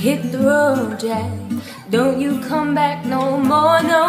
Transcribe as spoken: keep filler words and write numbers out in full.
hit the road, Jack. Don't you come back no more, no